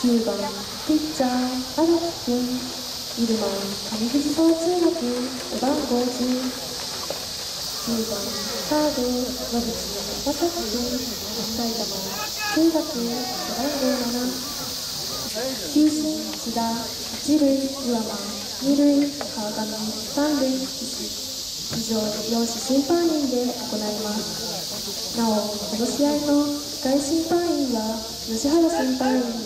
9番ピッチャー荒木君、入間上藤沢中学背番号10、10番サード野口正樹君、埼玉中学背番号7、球審千田、一塁岩間、二塁川上、三塁岸、以上4種審判員で行います。なおこの試合の控え審判員は吉原審判員です。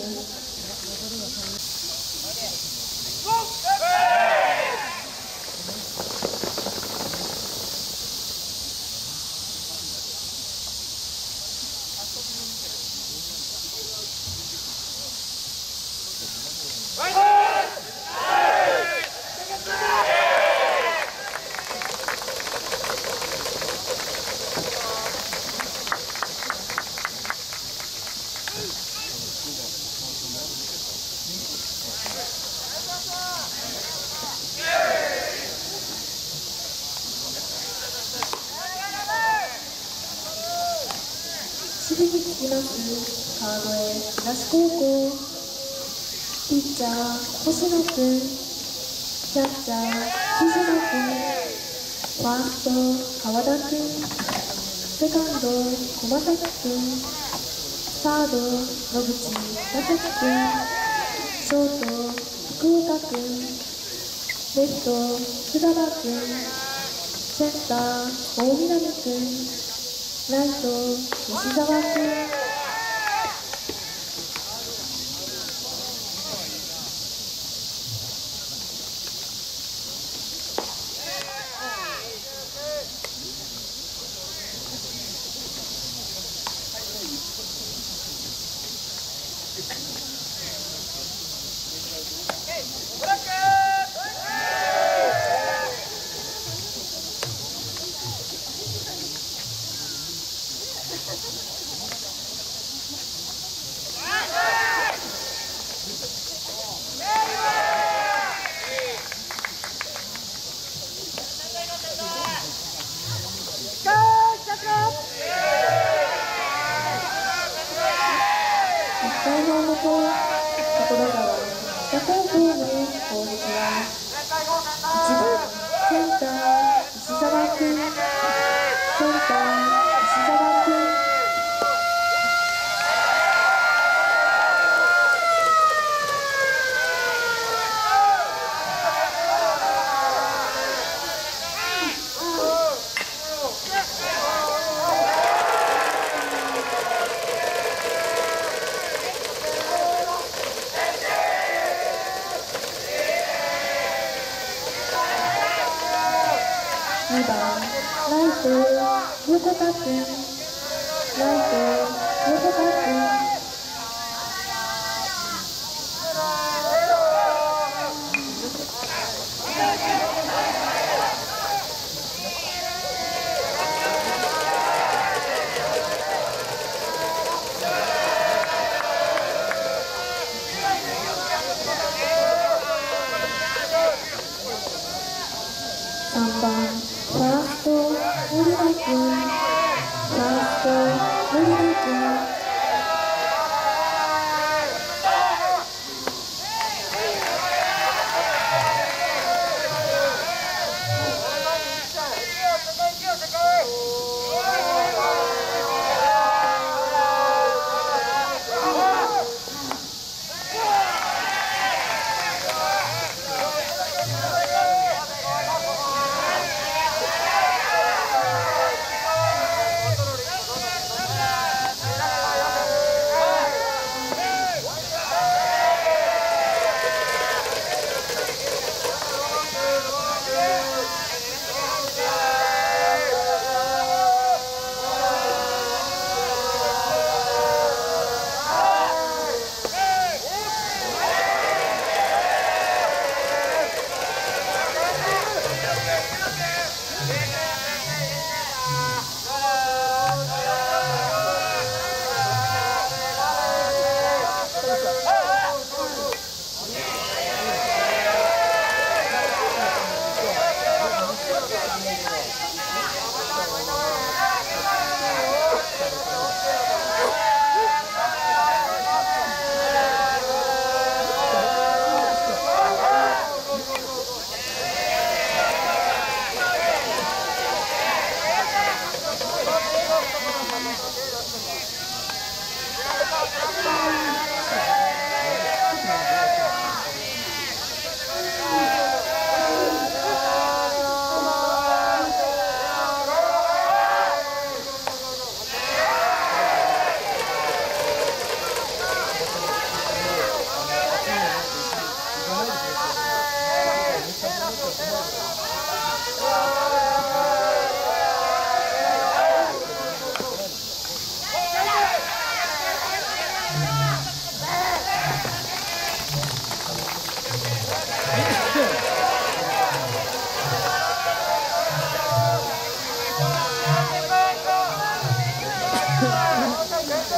守備につきます川越東高校、ピッチャー星野君、キャッチャー藤野君、ファースト川田君、セカンド駒崎君、サード野口正樹君、ショート福岡君、レフト福田君、センター大南君、ライト吉沢君。2番ライト横田君、ライト横田君。3番ファースト森田君、ファースト森田君。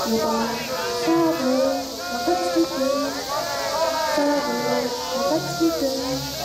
4番サーブ若月くん、サーブ若月くん。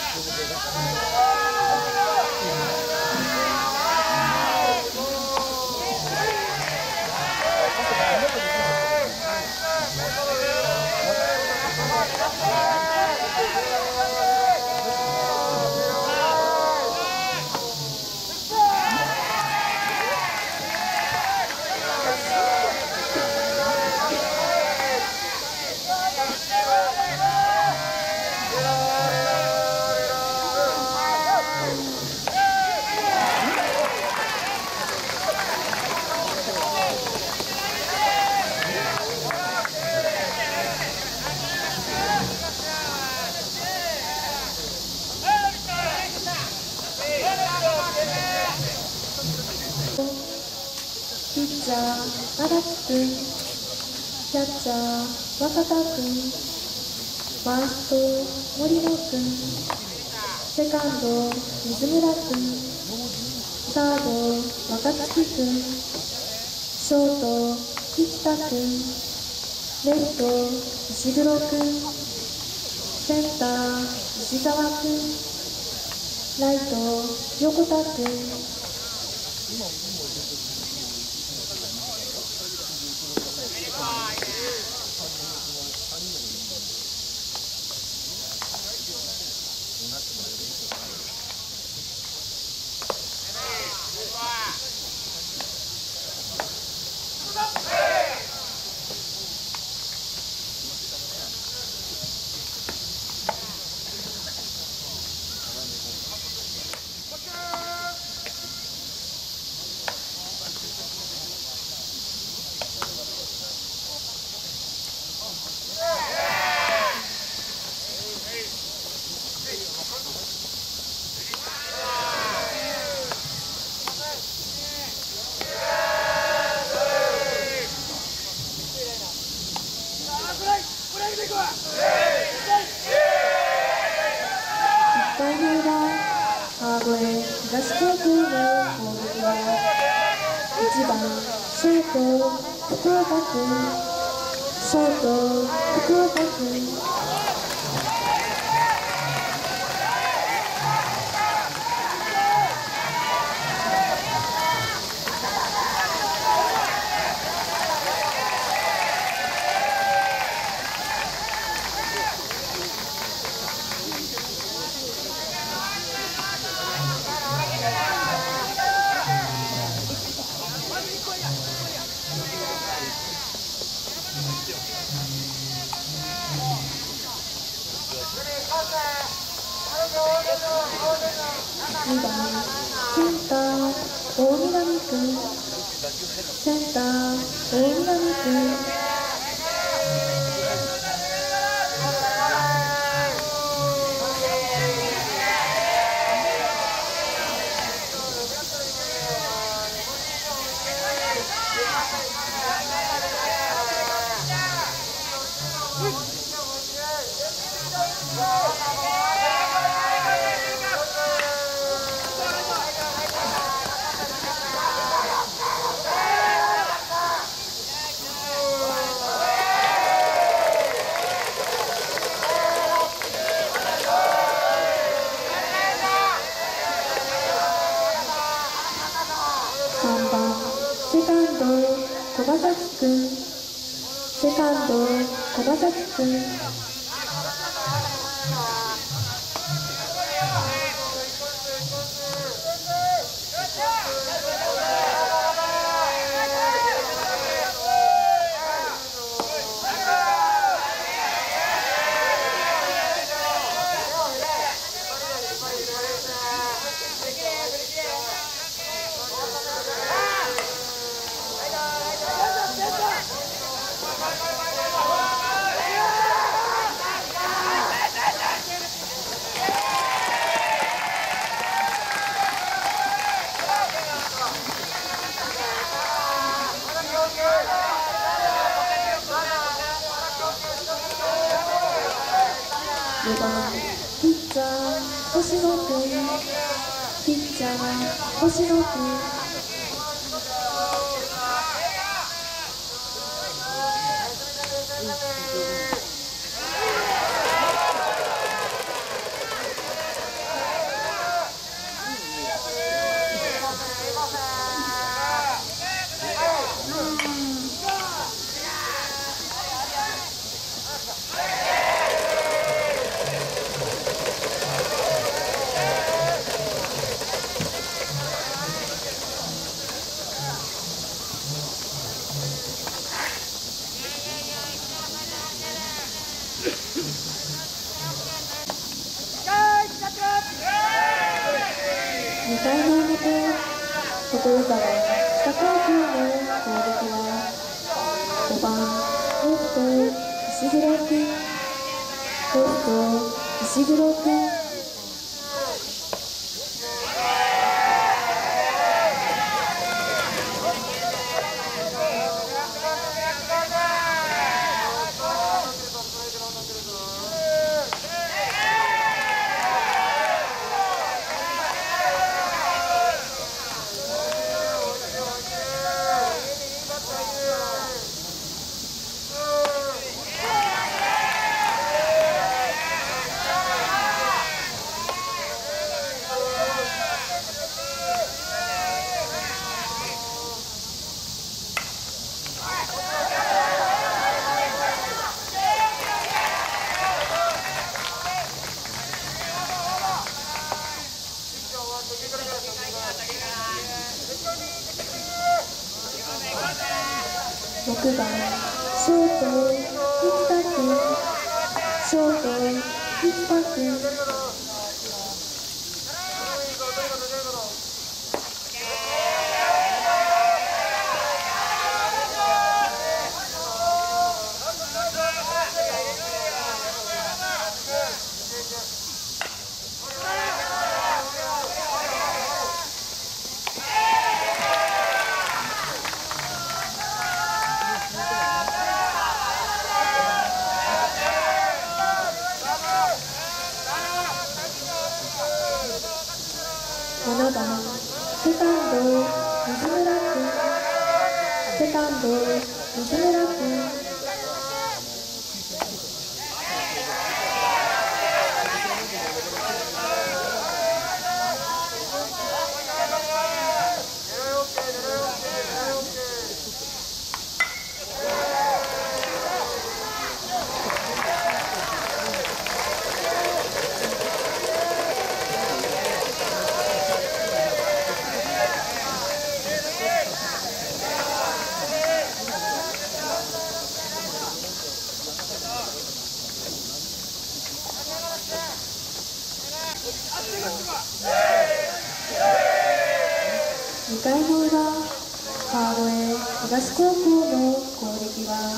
ピッチャー荒木くん、キャッチャー若田くん、ファースト森野くん、セカンド水村くん、サード若月くん、ショート生田くん、レフト石黒くん、センター石澤くん、ライト横田くん。1回の裏、川越東高校の攻撃は1番ショート福岡君、ショート福岡君。2番センター大南君、センター大南君。3番セカンド小葉崎君、セカンド小葉崎君。4番ピッチャー星野君、ピッチャー星野君。 回の表、所沢北高校の攻撃は5番レフト石黒君、レフト石黒君。6番ショート生田君、ショート生田君。7番セカンド水村君、セカンド水村君。2回の裏、川越東高校の攻撃は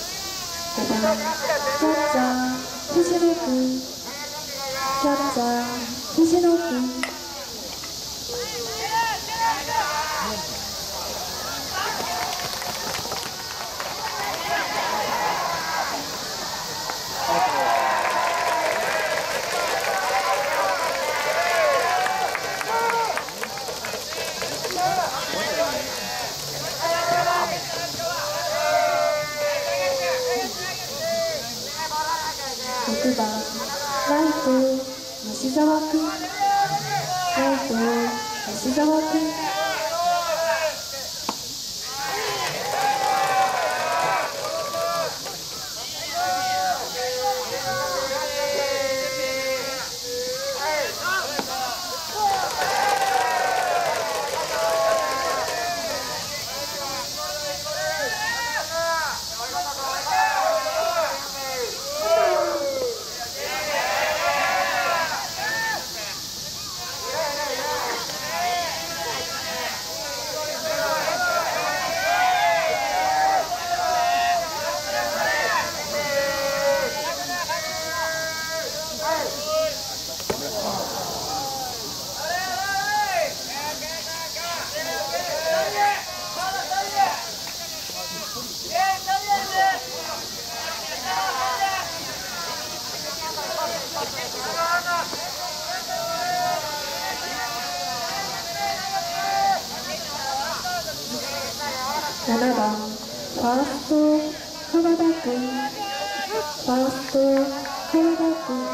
5番キャッチャー藤野君、キャッチャー藤野君。6番ライト吉沢君、ライト吉沢君。7番ファースト川田君、ファースト川田君。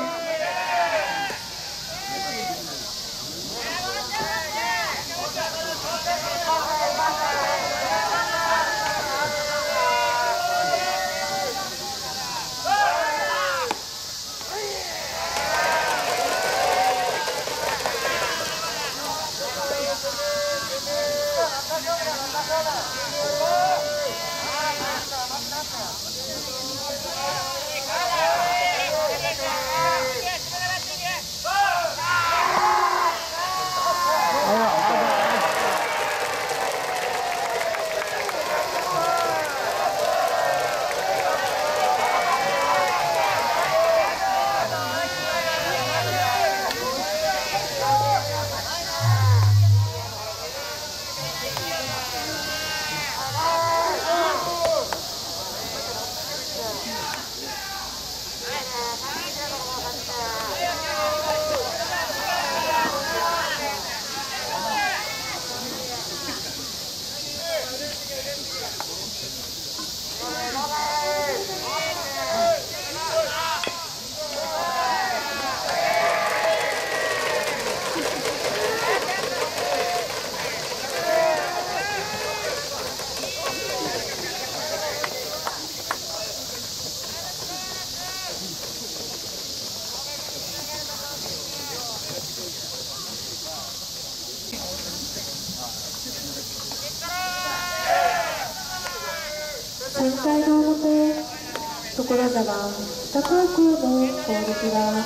3回の表、所沢北高校の攻撃は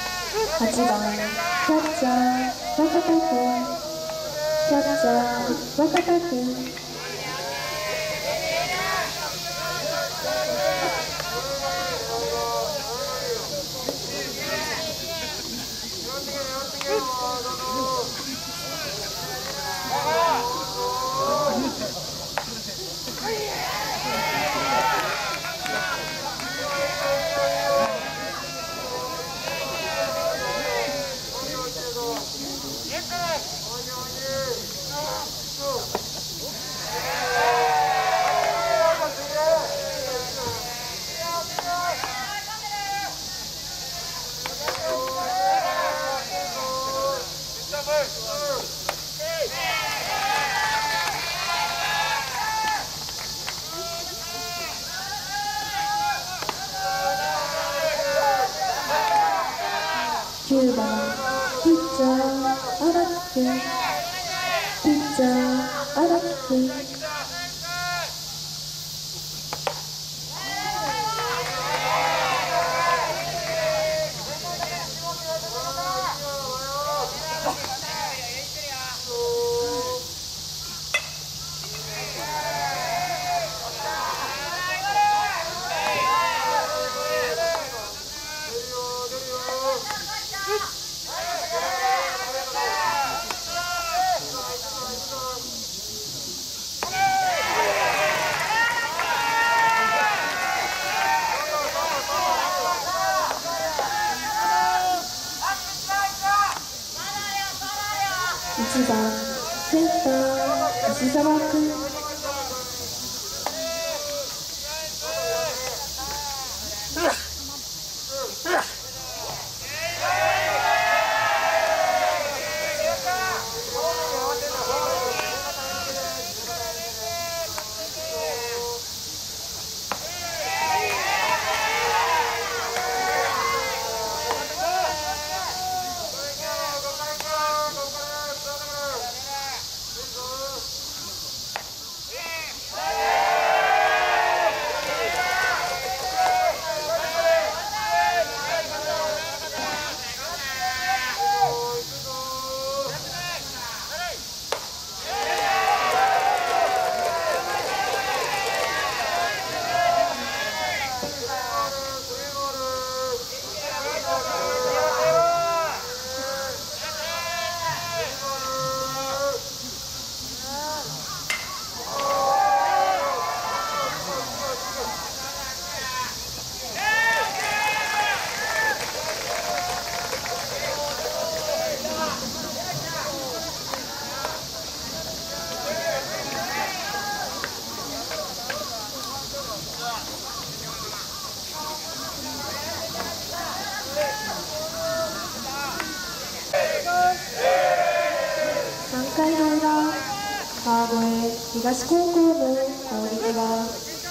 8番キャッチャー若田君、キャッチャー若田君。9番ピッチャー荒木君、ピッチャー荒木君。1番センター石澤君。3回の裏、川越東高校の攻撃は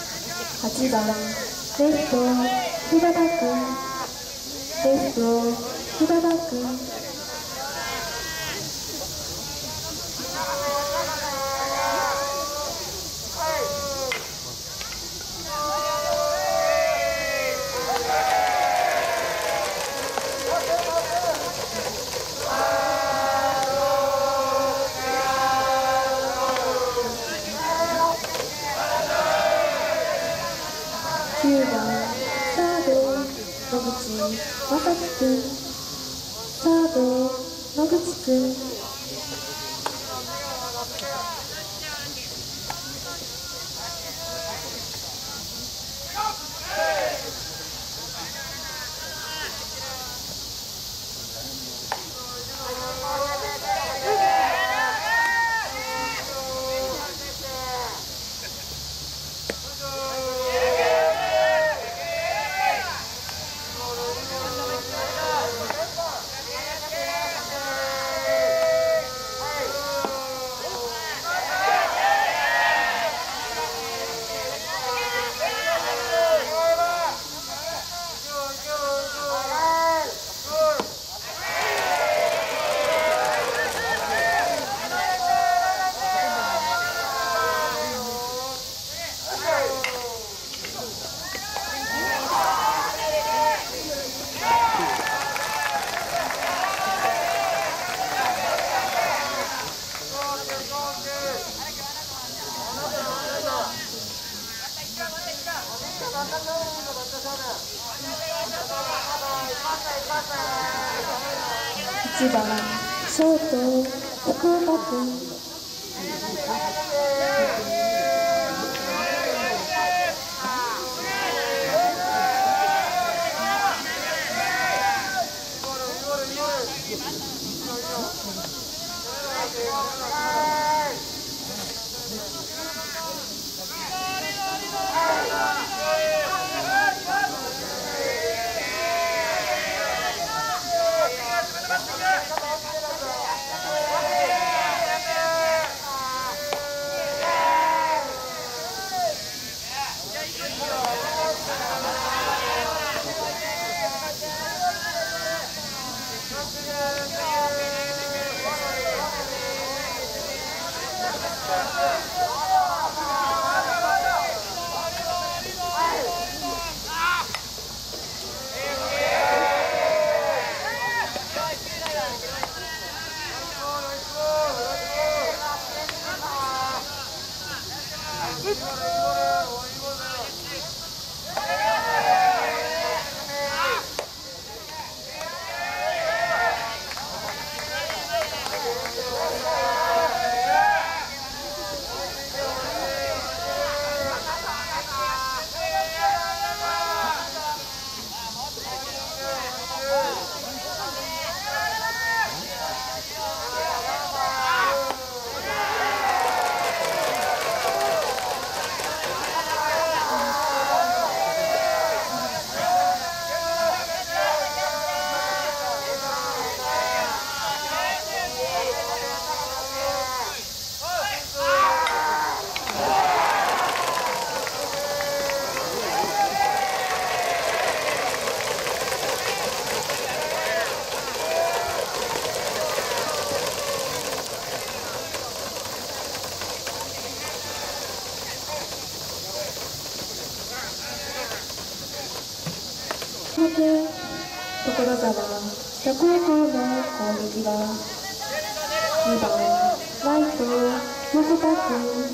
8番レフト福田君、レフト福田君。9番サード野口正樹君、サード野口君。 1番ショート福岡君。所沢北高校の攻撃は2番ライト横田君。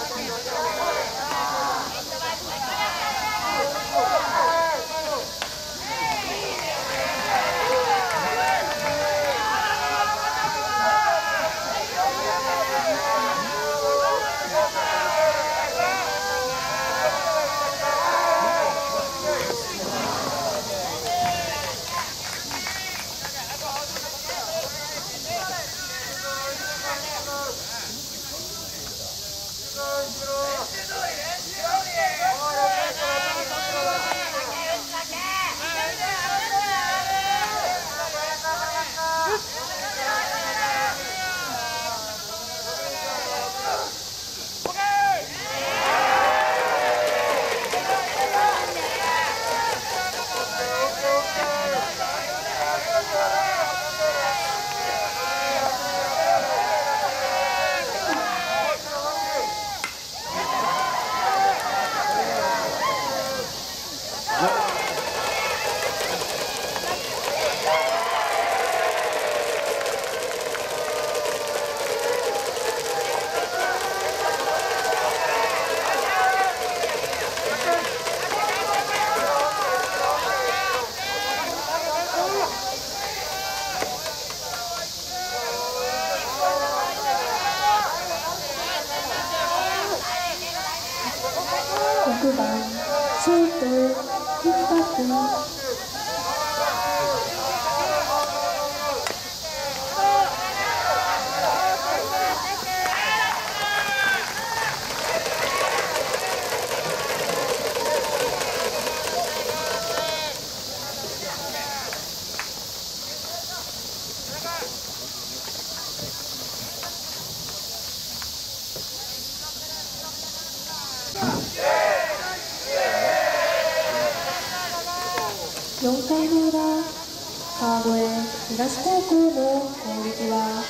6番シュート菊田君。4回の裏、川越東高校の攻撃は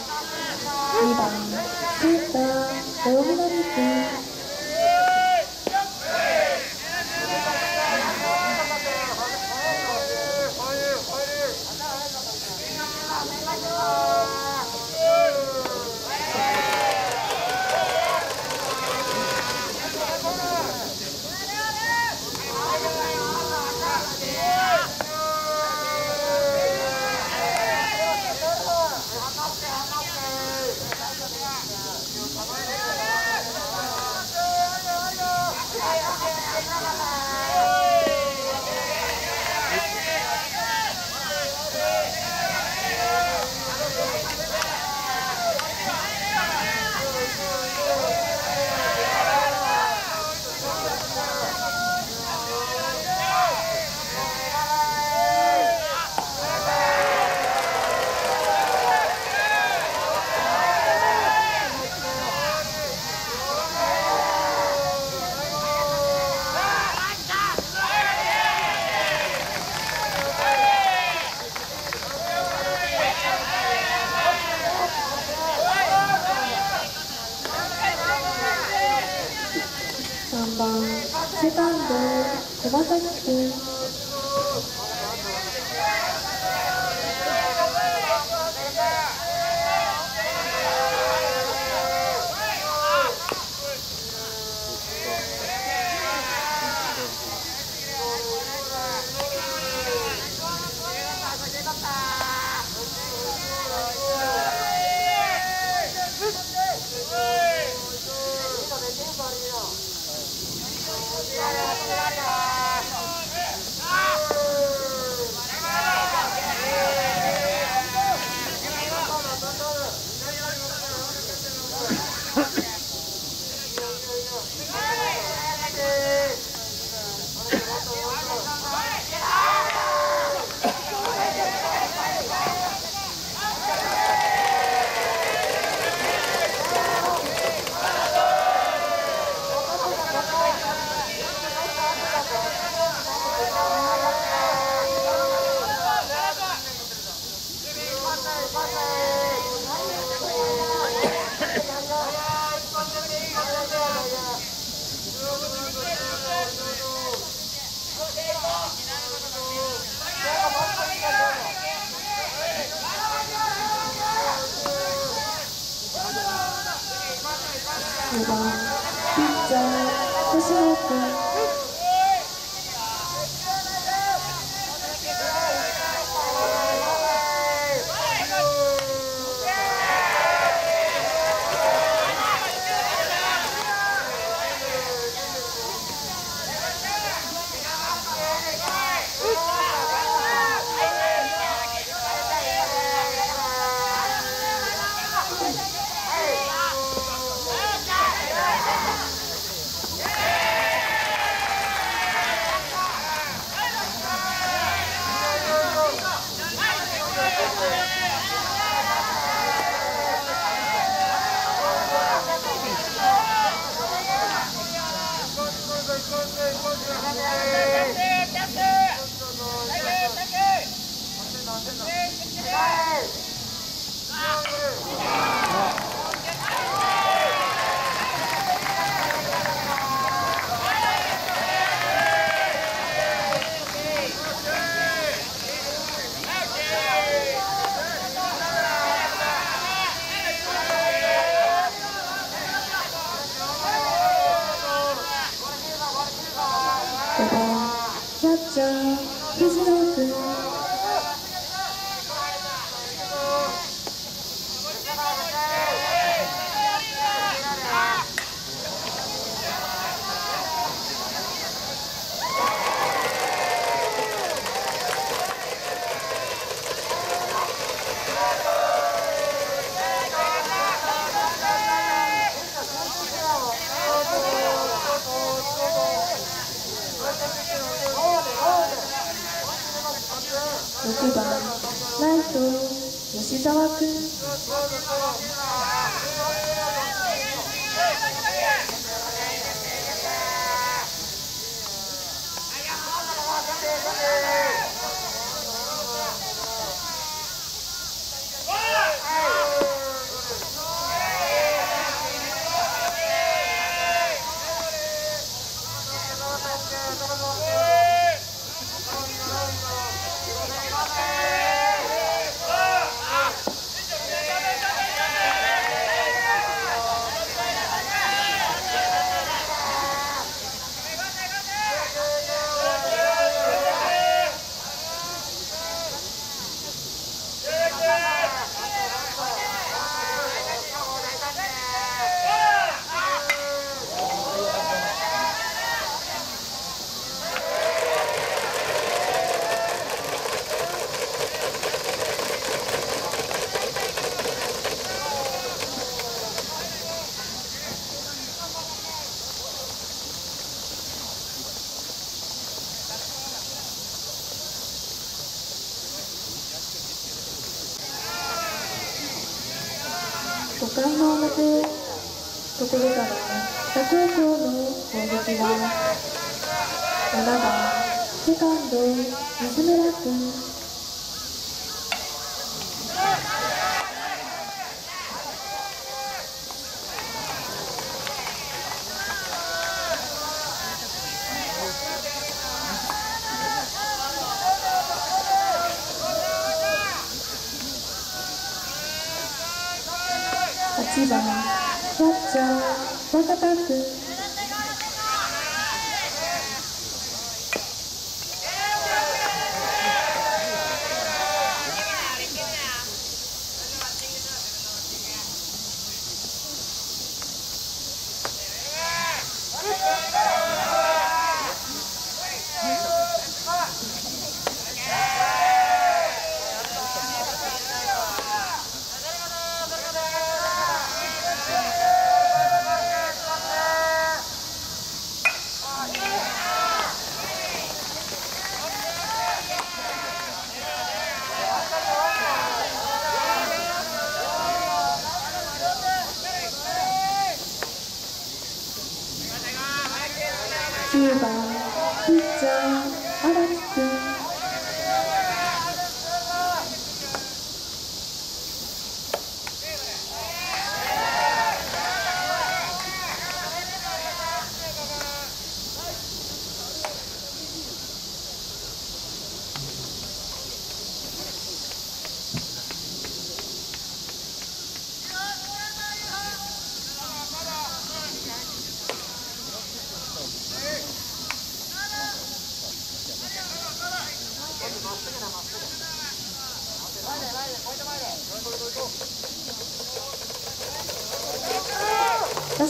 2番センター大南君。3番セカンド小畑君。 星野君5番キャッチャー藤野君6番ライト吉澤君5回の表、所沢北高校の攻撃は7番セカンド水村君8番キャッチャー若田君9番ピッチャー荒木君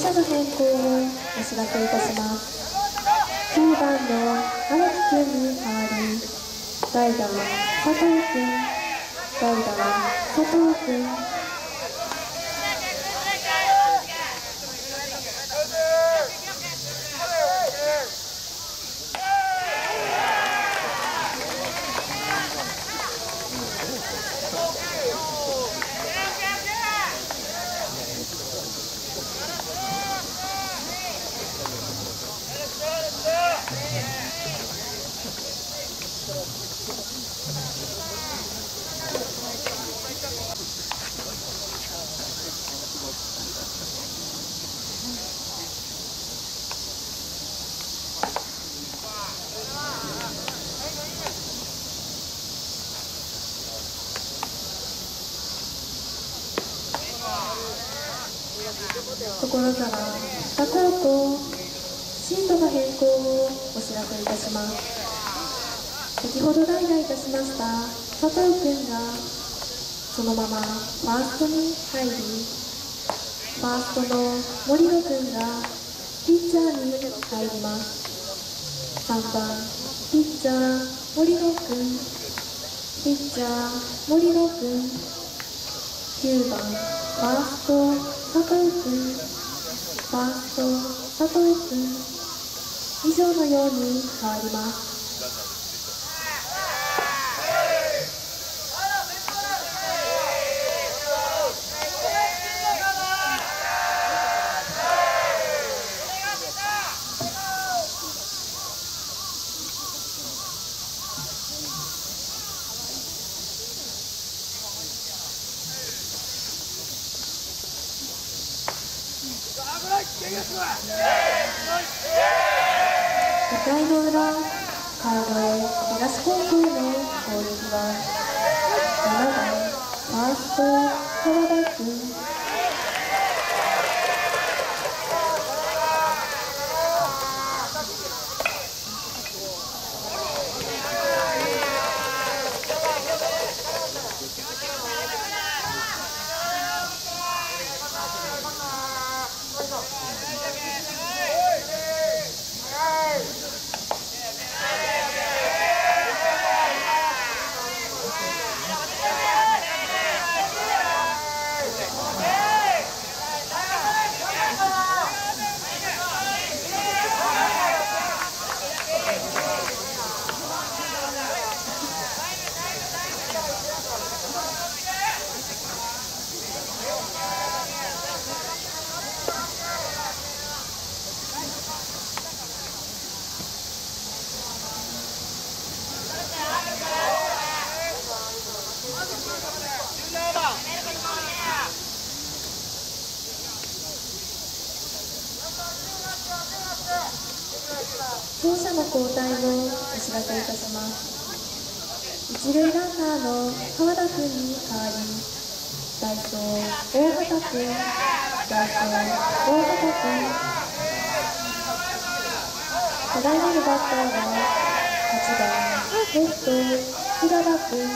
者の変更をお知らせいたします。9番の荒木くんに代わり、代打は佐藤くん、代打は佐藤くん。所沢北高校進路の変更をお知らせいたします。先ほど代打いたしました佐藤君がそのままファーストに入り、ファーストの森野君がピッチャーに入ります。3番ピッチャー森野君、ピッチャー森野君、9番ファースト佐藤君、ファースト佐藤君、以上のように変わります。2回の裏、川越東高校の攻撃は7番ファースト川田君、走者の交代をお知らせいたします。一塁ランナーの川田君に代わり、代走大畑君、代走大畑君、課題のバッターは8番レフト福田君、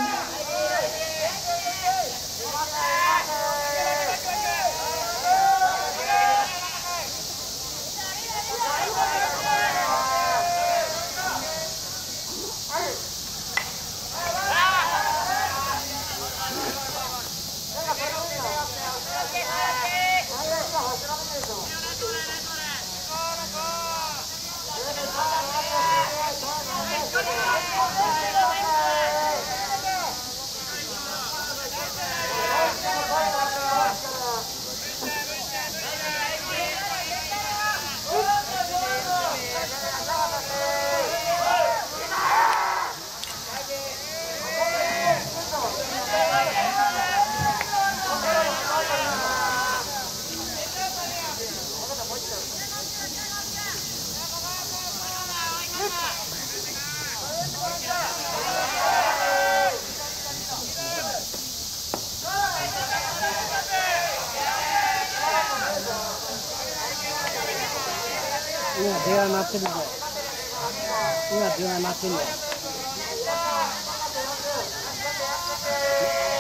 今電話鳴ってるんだよ。今電話鳴ってるんだよ。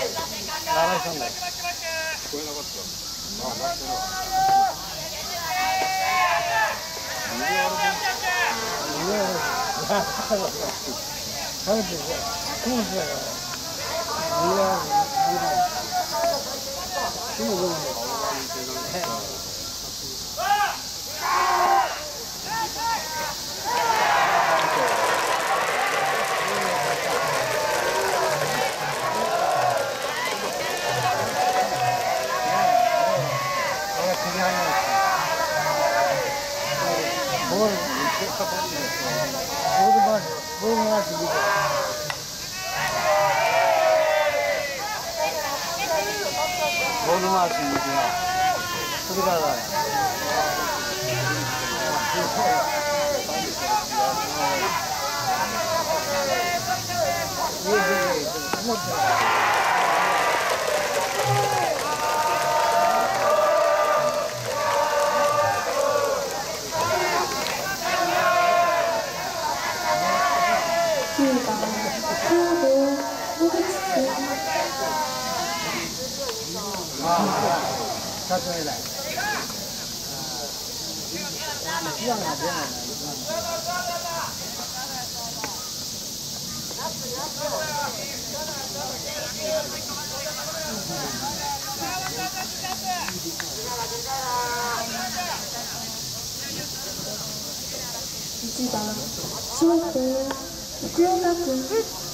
新井さんだよ。聞こえなかった。あ、鳴ってるわ。 ボール回しに行くな。それからだね。 9番カード野口君 2つ目だ。一番が出ないな。 1番ショート福岡君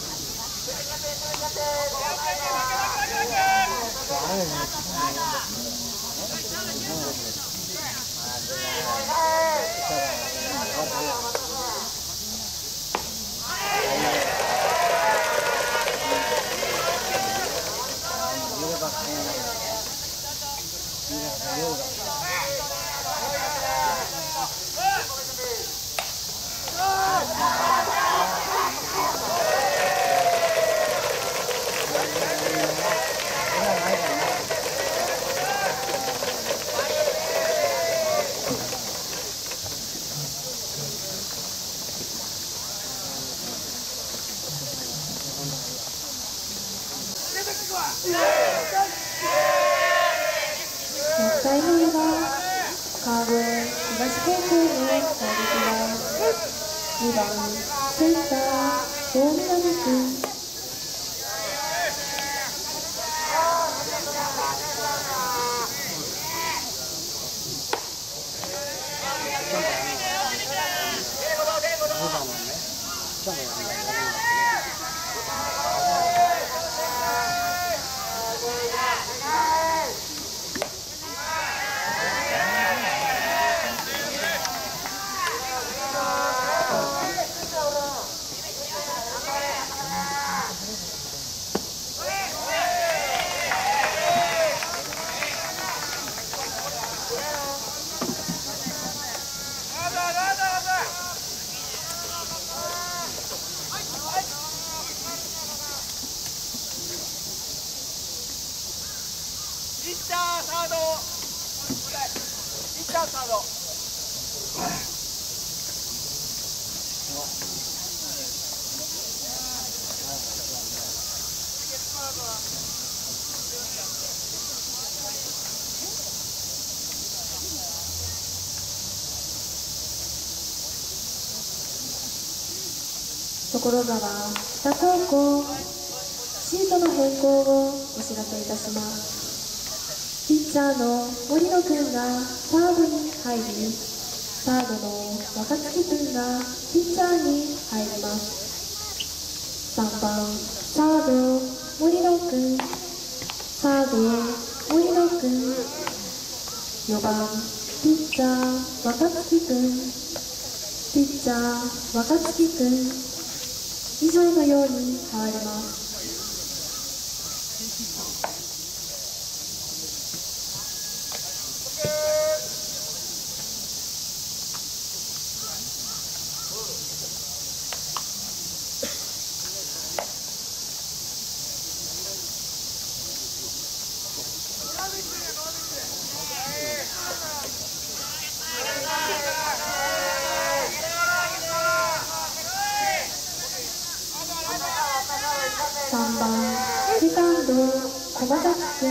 6回の裏、川越東高校の攻撃は2番センター大南君ピッチャーサードピッチャーサード所沢北高校シートの変更をお知らせいたします。ピッチャーの森野君がサードに入り、サードの若月君がピッチャーに入ります。3番サード森野君、サード森野君、4番ピッチャー若月君、ピッチャー若月君、以上のように変わります。3番セカンド駒崎君、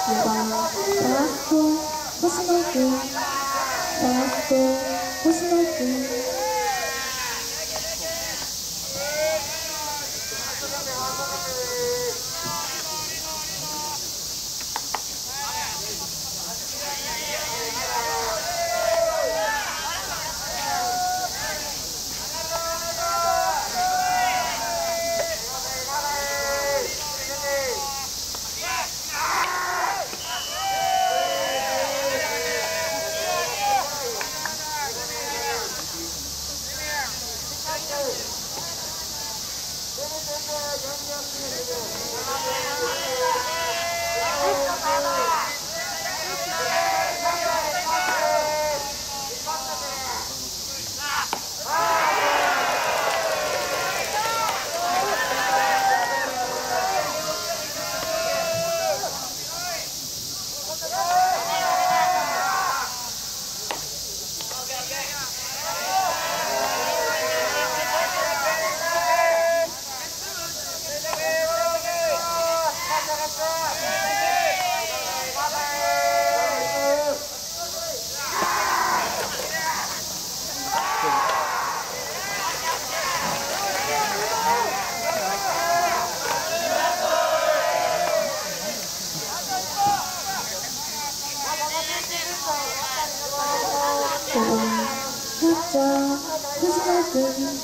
4番ファースト星野君、ファースト星野君、5番キャッチャー藤野君、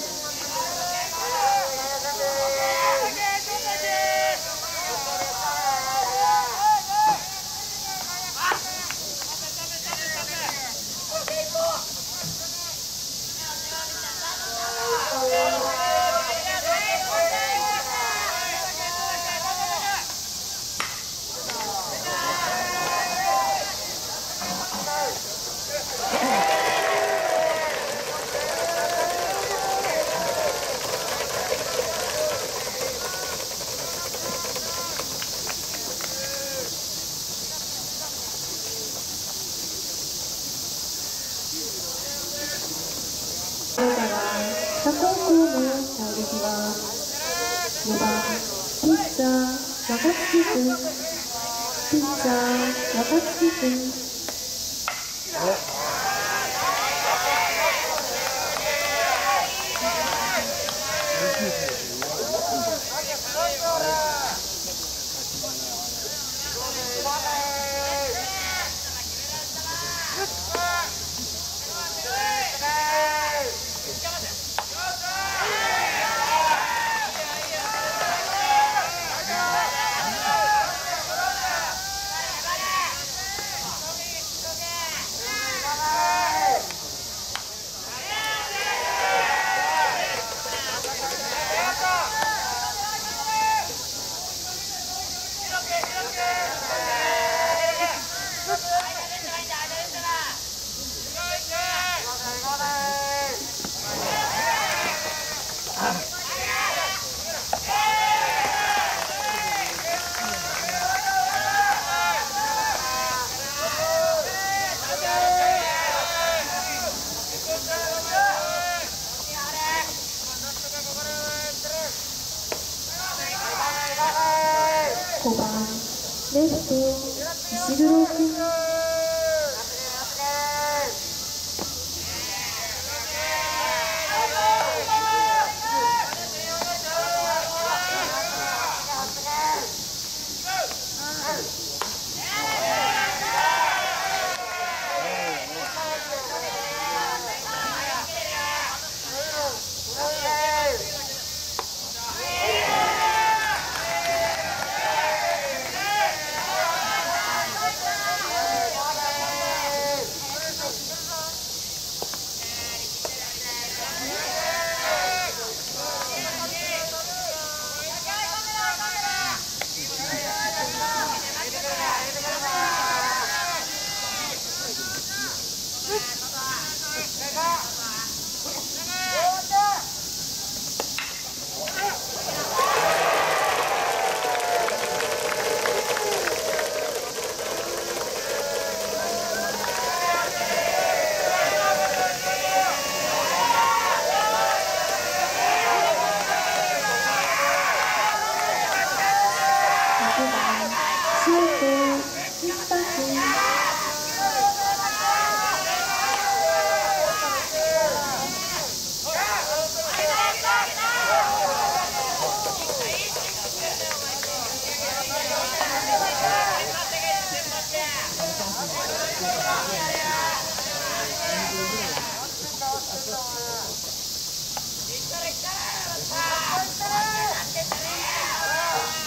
これから他高校の攻撃は4番ピッチャー若月君、ピッチャー若月君、5番レフト石黒君、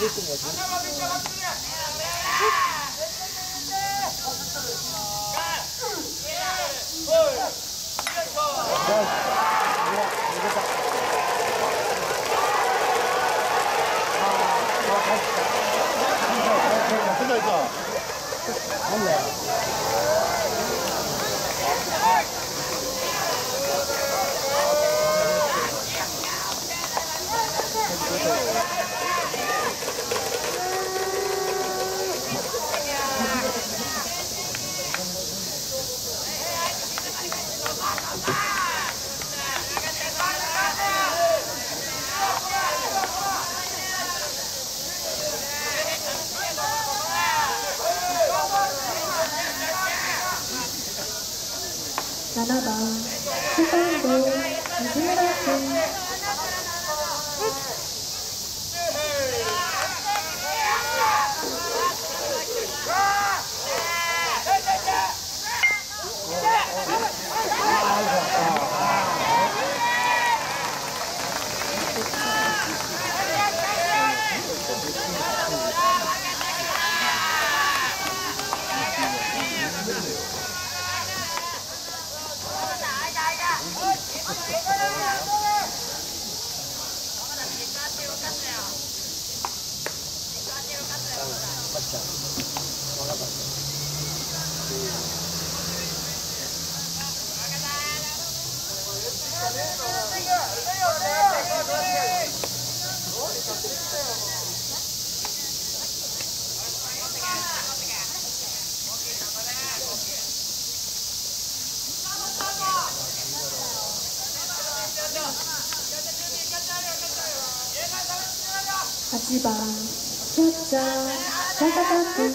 7番セカンド水村君。8番キャッチャー坂田君。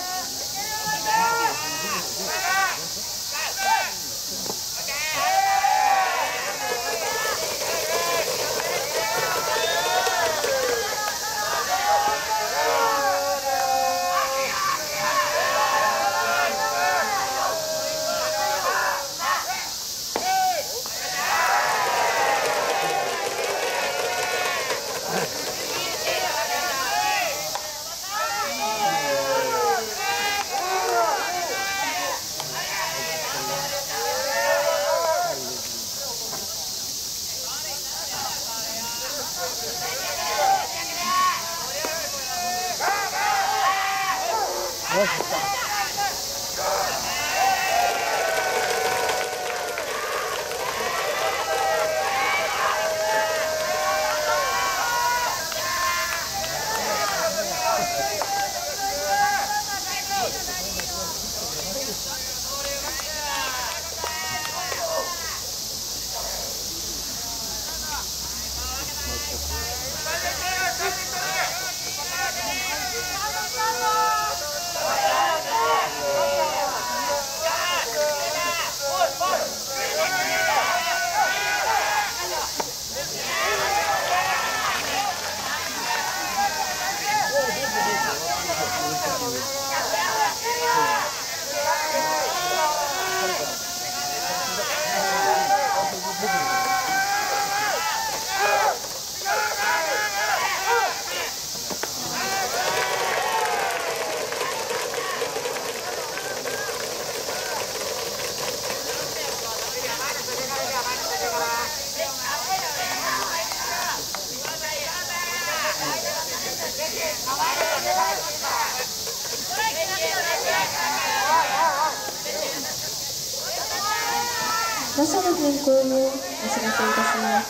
打者の変更をお知らせいたします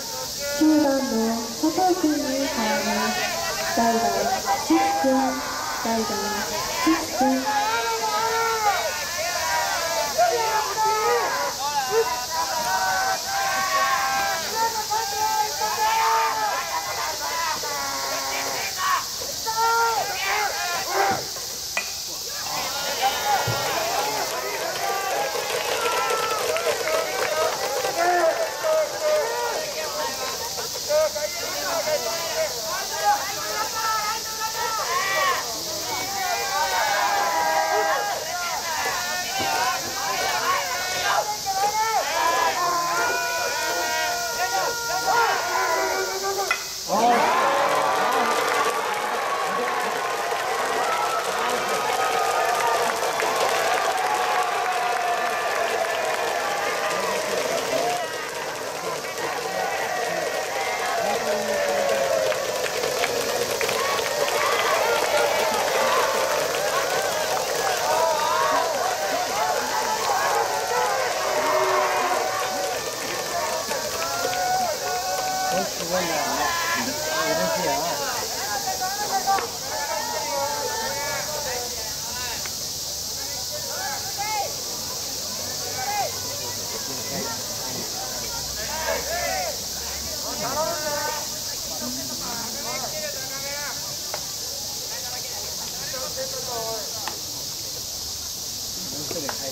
。9番の佐藤君に代わり代打シフ君、代打シフ君。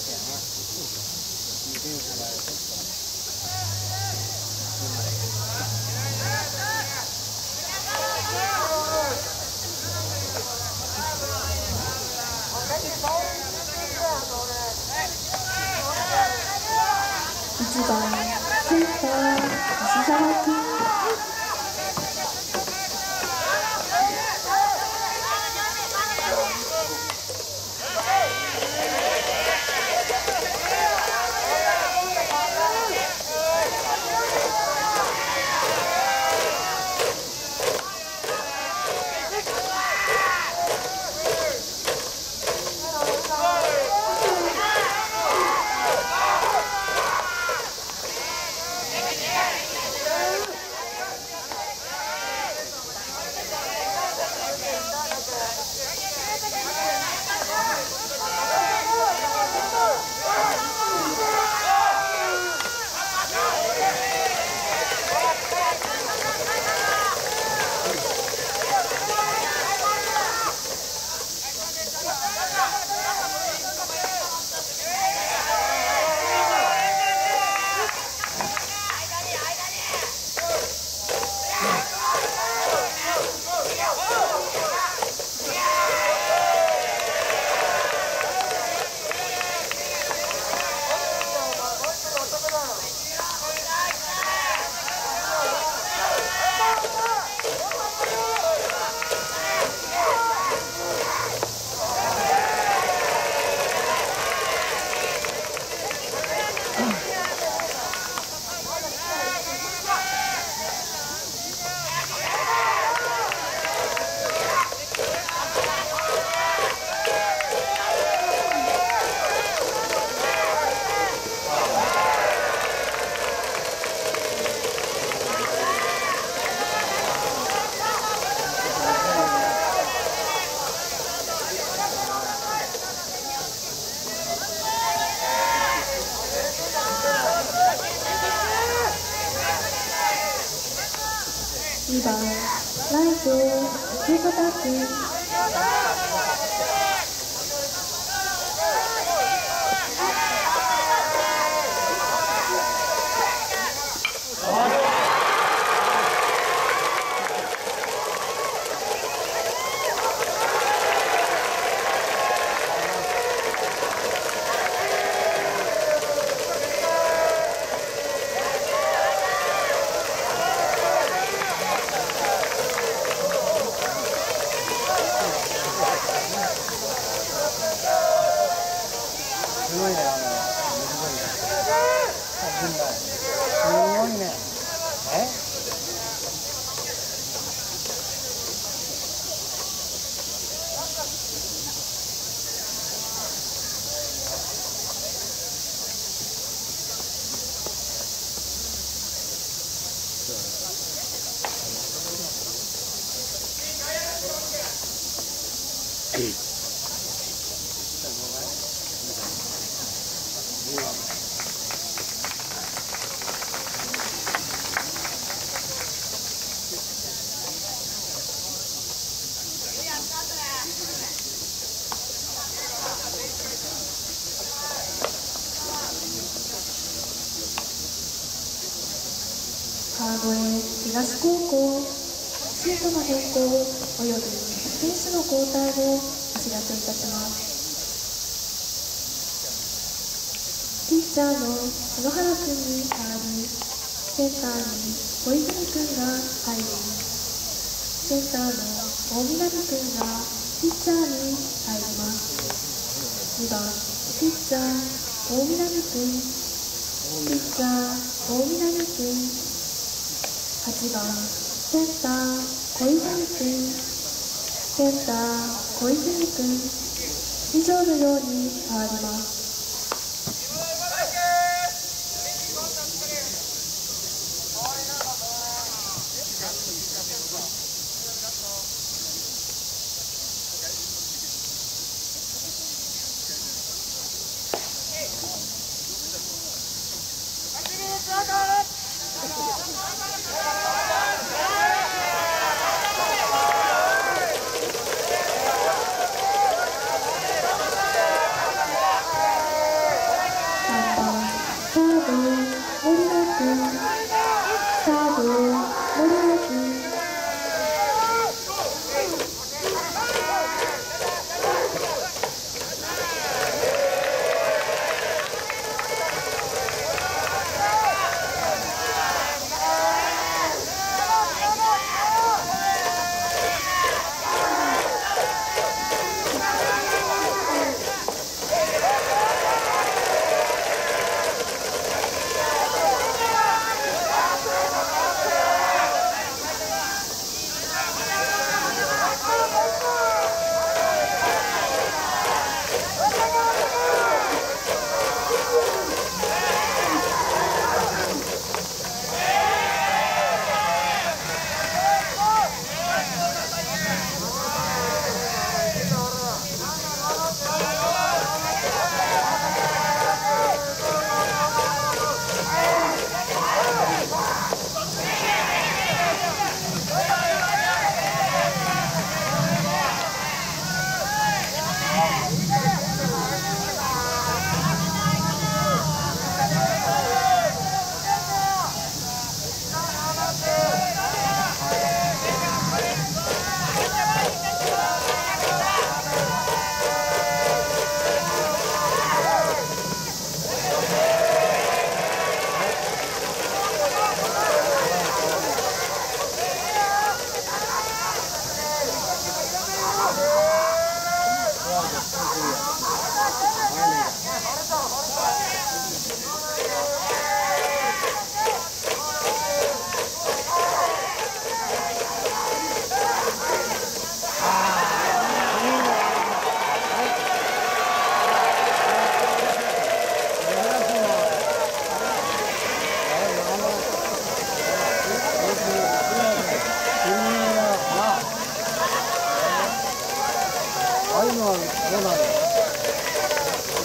1番センター石澤君。2番ライト横田君。 すごいね、すごいね。 川越東高校シートの変更および選手の交代をお知らせいたします。ピッチャーの野原君に代わりセンターに小泉君が入り、センターの大南君がピッチャーに入ります。2番ピッチャー大南君、ピッチャー大南君、8番センター小泉君、センター小泉君、以上のように変わります。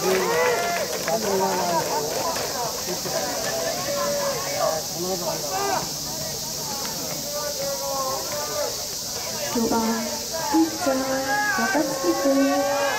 4番ピッチャー若月君。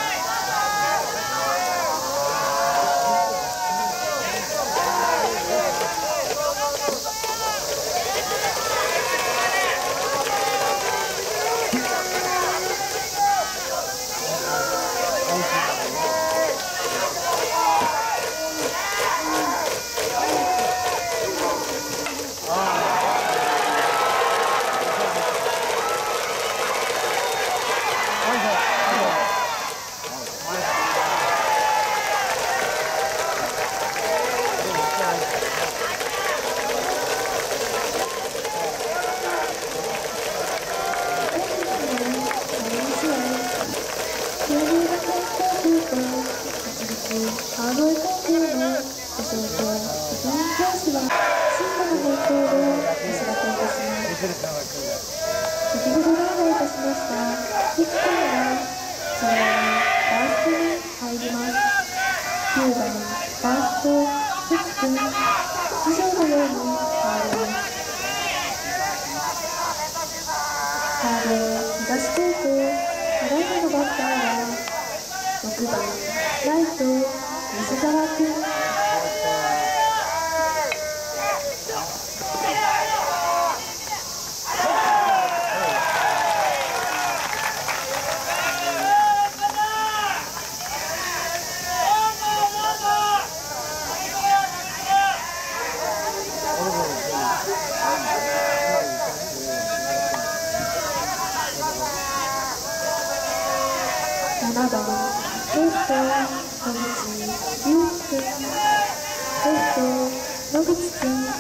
川越高校のご紹介、責任教師は進化の方向をお知らせいたします。先ほどご案内いたしました関君がそのままバーストに入ります。9番バースト関君、以上のように変わります。川越東高校ただいまのバッターは6番ライト西澤君。7番レフト野口祐希君、レフト野口君。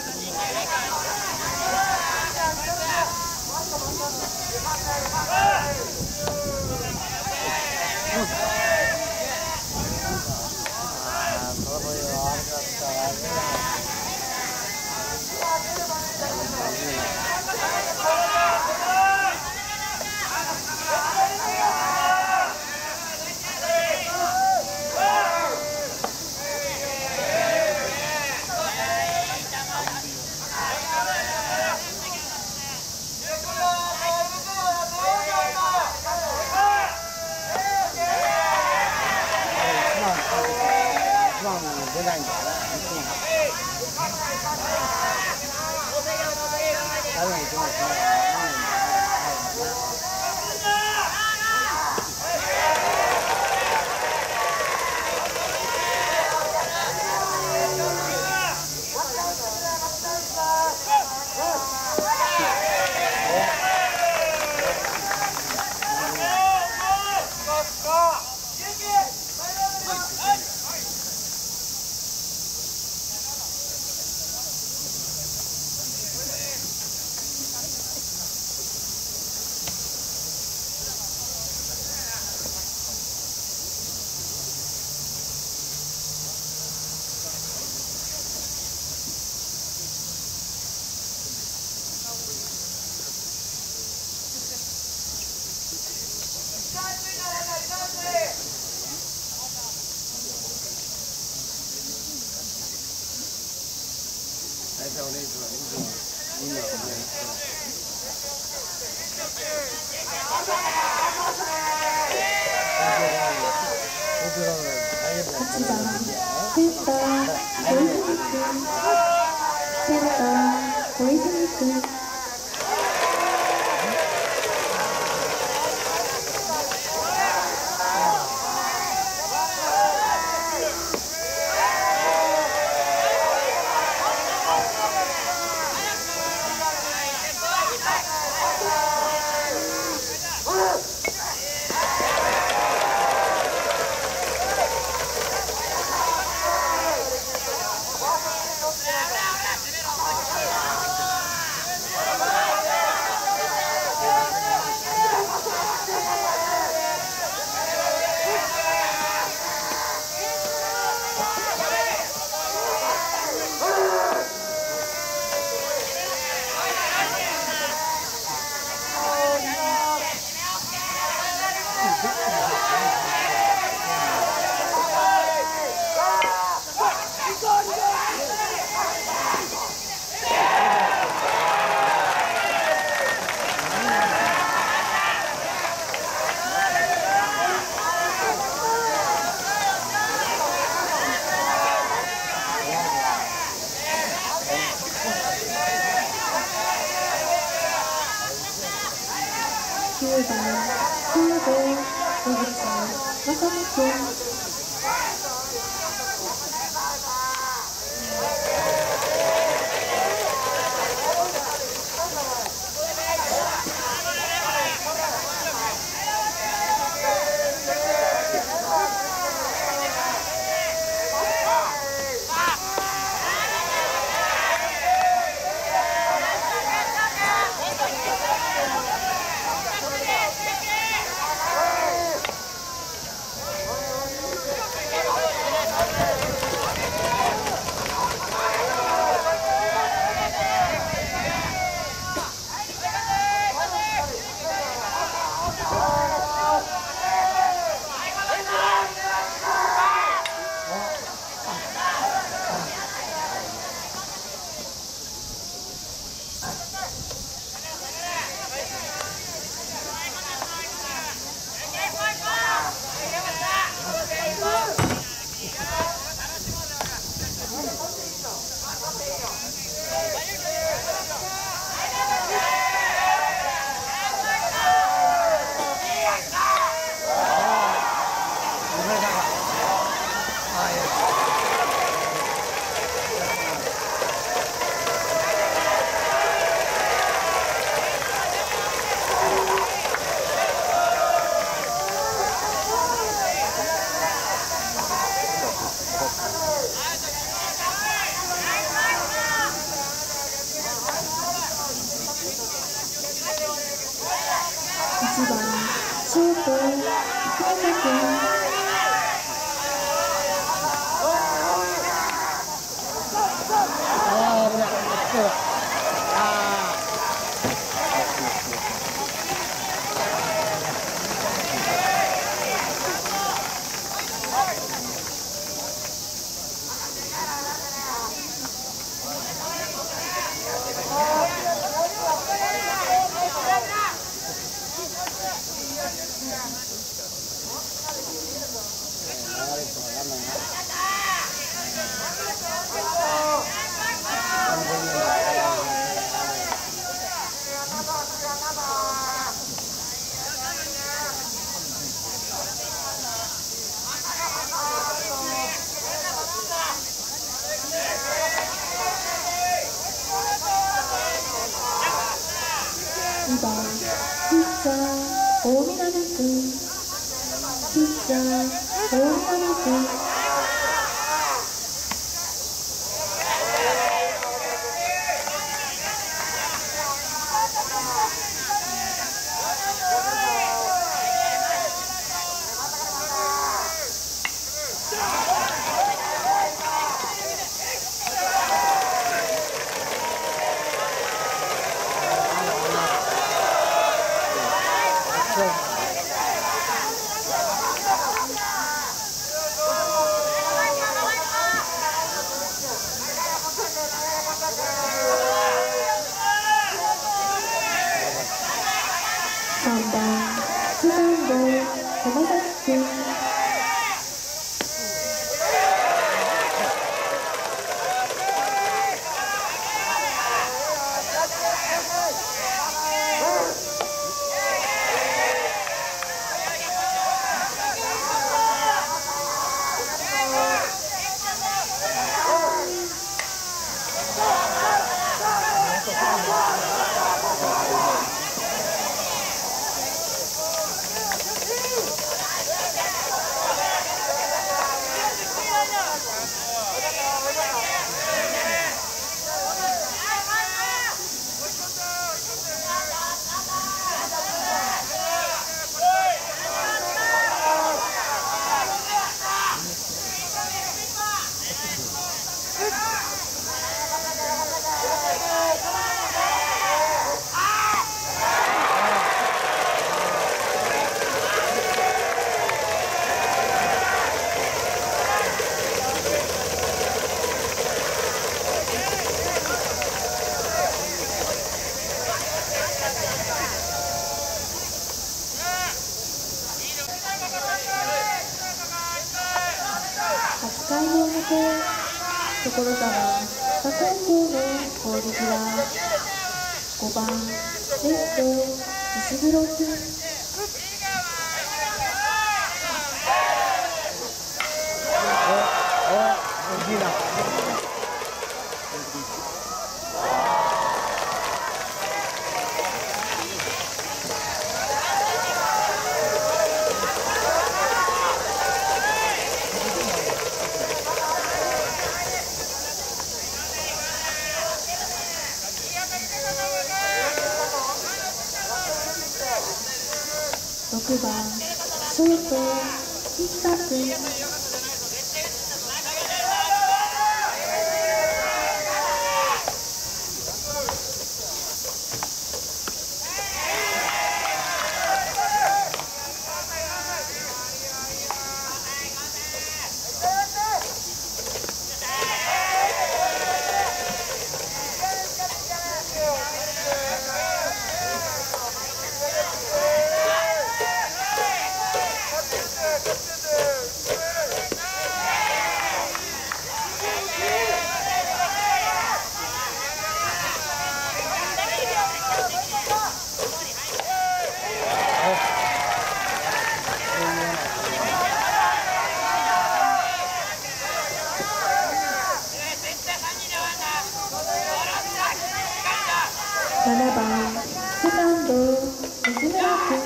出ないんだから。8番センター小泉君、センター小泉君。 君。1番ショート福岡君。2番ピッチャー大南君。ピッチャー大南君。3番セカンド山崎君。8回の表、所沢北高校の攻撃は5番レフト石黒君。 6番ショート生田君。7番セカンド水村君。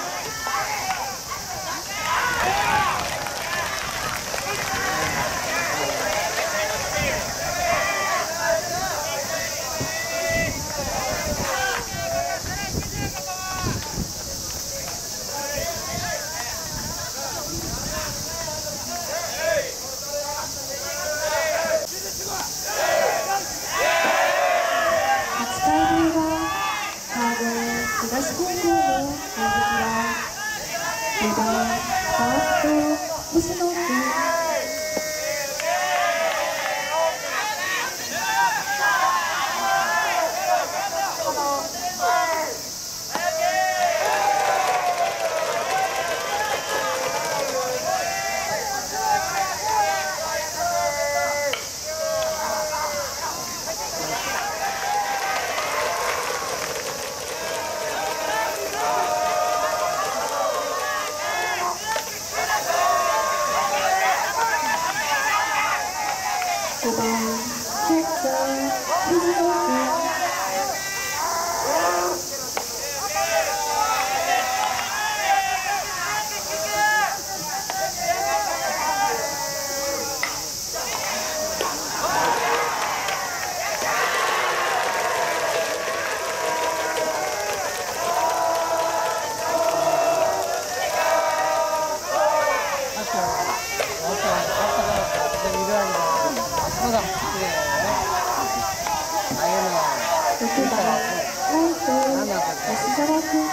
東高校の攻撃は2番ファースト星野君。5番キャッチャー藤野君。6番ライト吉沢君。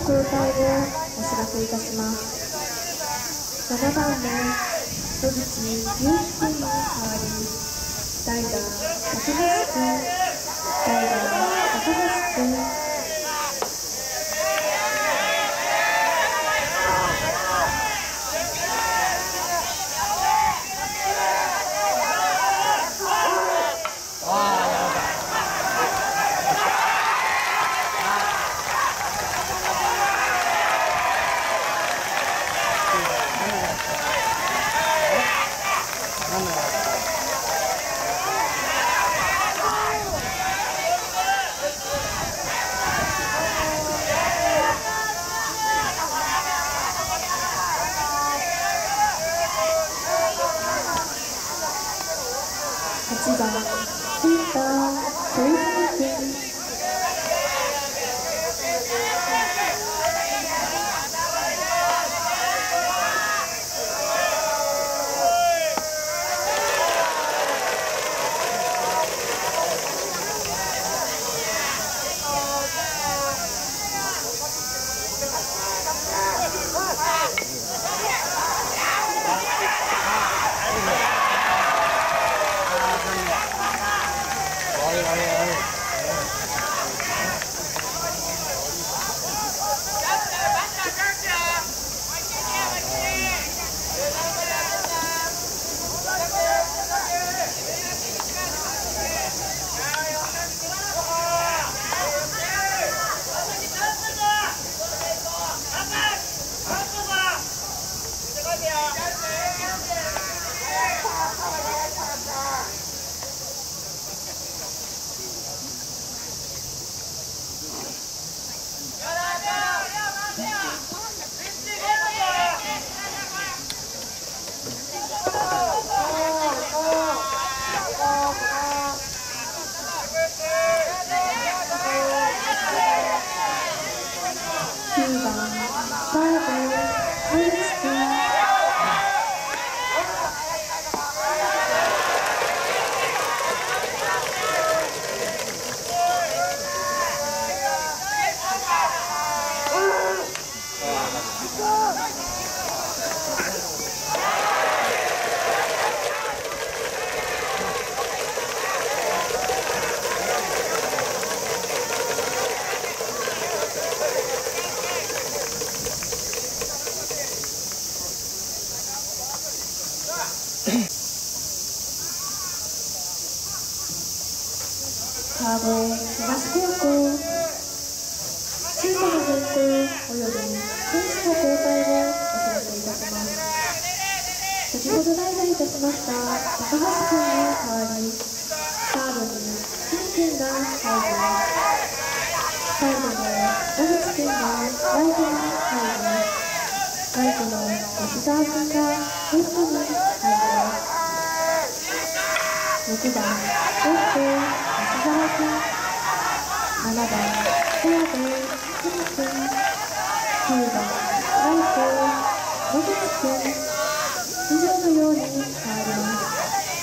交代をお知らせいたします。7番目、野口祐希君に代わり、代打、高橋君、代打、高橋君。8番、センター、小泉君。川越東高校、チームの変更および選手の交代をお知らせいたします。先ほど代打いたしました高橋君に代わり、サードに金君が入り、サイドの野口君がライトに入り、ライトの吉沢君がレフトに入ります。6番レフト吉沢君、7番サード金君、9番ライト野口君、以上のように変わります。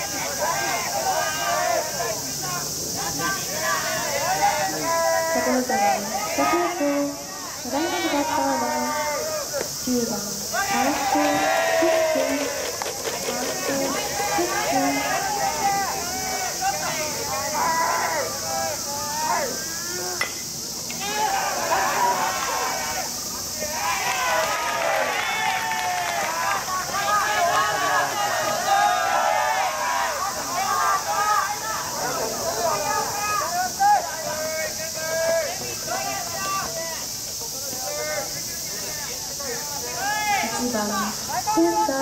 所沢北高校、ただいまのバッターは9番ファーストキック、ファーストキック。1番センター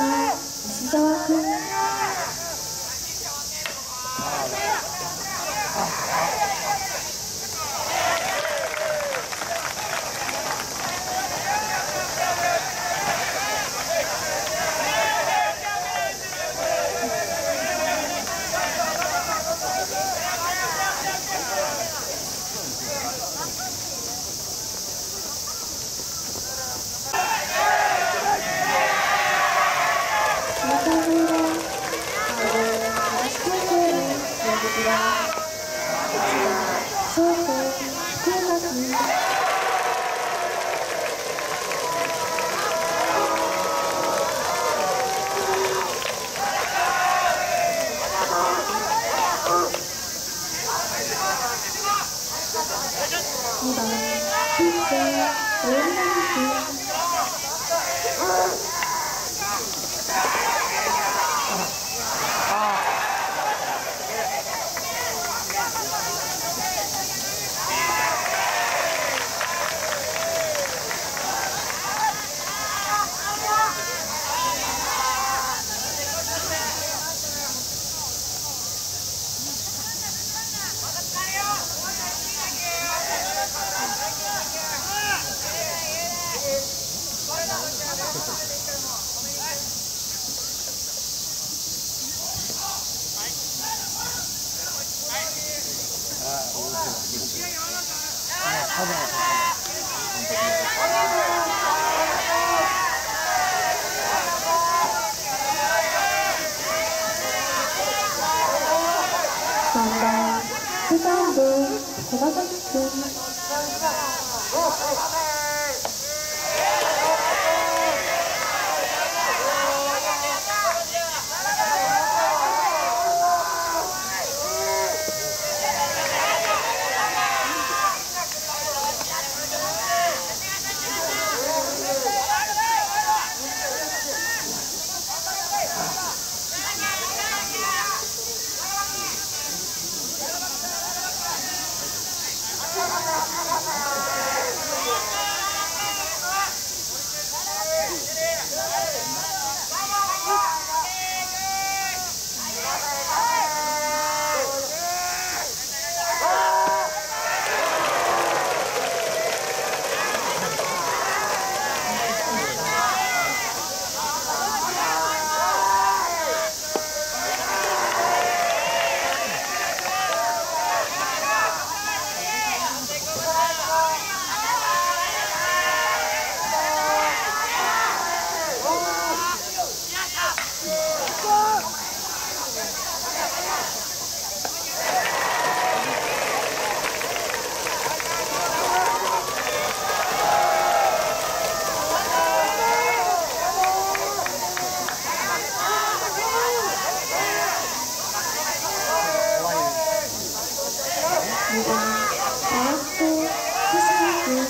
2番ピッチャー大南君。3番セカンド小畑君。2番ファースト星野君。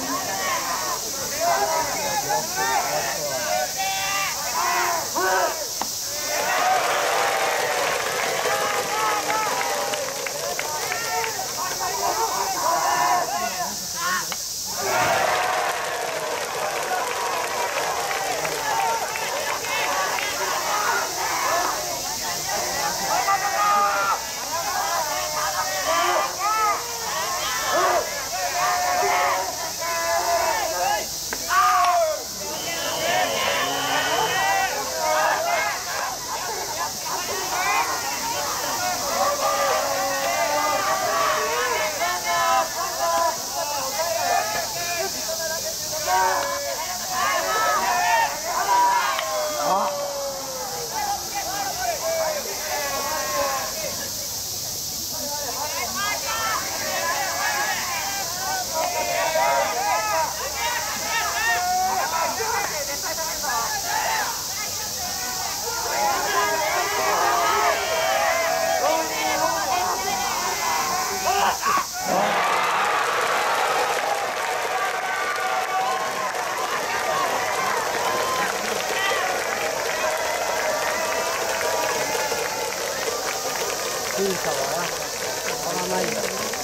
審査は変わらないんだ。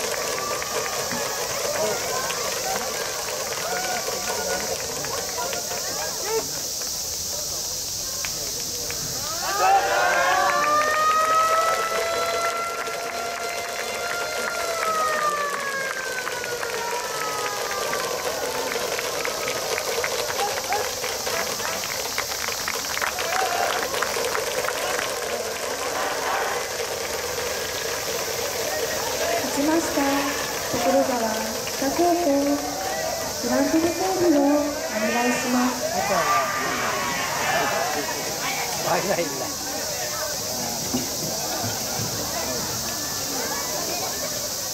勝ちました所沢北高校、グランプリコールをお願いします。 早いんだ。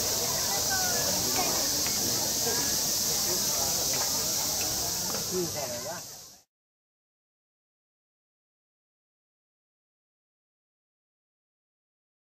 いいかな。